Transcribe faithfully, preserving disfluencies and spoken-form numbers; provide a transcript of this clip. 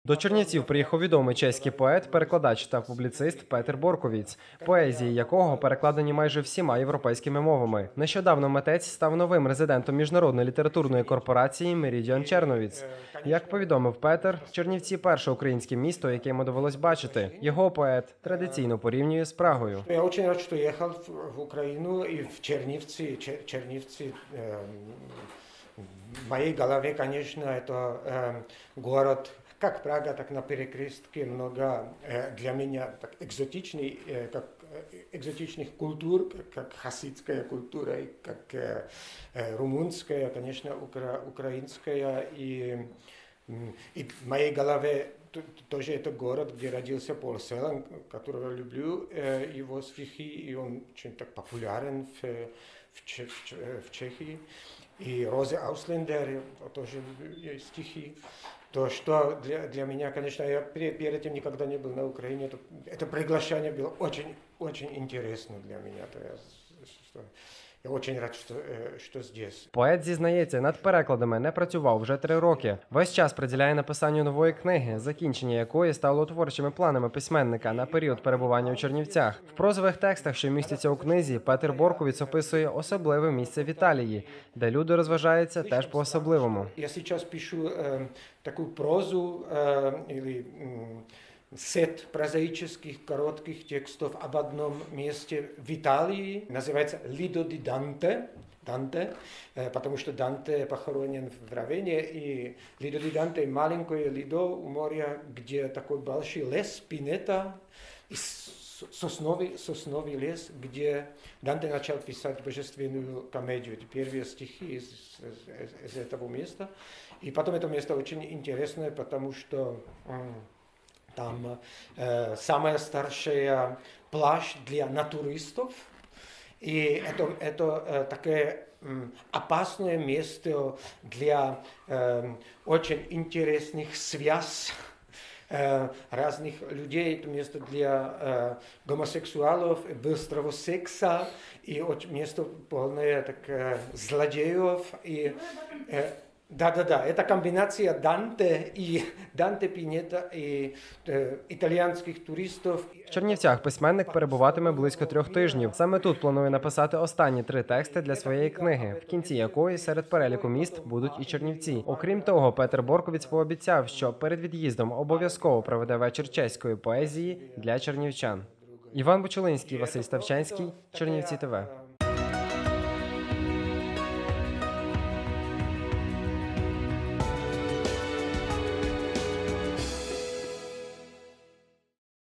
До Чернівців приїхав відомий чеський поет, перекладач та публіцист Петер Борковіц, поезії якого перекладені майже всіма європейськими мовами. Нещодавно митець став новим резидентом міжнародної літературної корпорації «Меридіан Черновіц». Як повідомив Петер, Чернівці – перше українське місто, яке йому довелось бачити. Його поет традиційно порівнює з Прагою. Я дуже рад, що їхав в Україну і в Чернівці. Чернівці в моей голове, конечно, это э, город, как Прага, так на перекрестке, много э, для меня так, экзотичный, э, как, э, экзотичных культур, как, как хасидская культура, и как э, э, румынская, конечно, укра, украинская. И, и в моей голове тоже это город, где родился Пол Селан, которого люблю, э, его стихи, и он очень так популярен в, в, Чех, в Чехии. И Розе Ауслендер тоже есть стихи. То, что для, для меня, конечно, я перед этим никогда не был на Украине, это, это приглашение было очень, очень интересно для меня. То я, что, я очень рад, що, що здесь. Поет зізнається, над перекладами не працював вже три роки. Весь час приділяє написанню нової книги, закінчення якої стало творчими планами письменника на період перебування у Чернівцях. В прозових текстах, що містяться у книзі, Петер Борковіц описує особливе місце в Італії, де люди розважаються теж по-особливому. Я зараз пишу э, таку прозу, э, или, э, сет прозаических коротких текстов об одном месте в Италии. Называется «Lido di Dante», Данте, потому что Данте похоронен в Равенне, и Lido di Dante – маленькое Лидо у моря, где такой большой лес, пинета, и сосновый, сосновый лес, где Данте начал писать божественную комедию. Это первые стихи из, из, из этого места. И потом это место очень интересное, потому что там э, самая старшая площадь для натуристов, и это, это э, такое э, опасное место для э, очень интересных связей э, разных людей. Это место для э, гомосексуалов, быстрого секса, и очень, место полное так, э, злодеев. И, э, Да-да-да, это комбинация Данте и Данте Пінета і е, італійських туристів. В Чернівцях письменник перебуватиме близько трьох тижнів. Саме тут планує написати останні три тексти для своєї книги, в кінці якої серед переліку міст будуть і Чернівці. Окрім того, Петер Борковіц пообіцяв, що перед від'їздом обов'язково проведе вечір чеської поезії для чернівчан. Іван Бучулинський, Василь Ставчанський, Чернівці ТВ.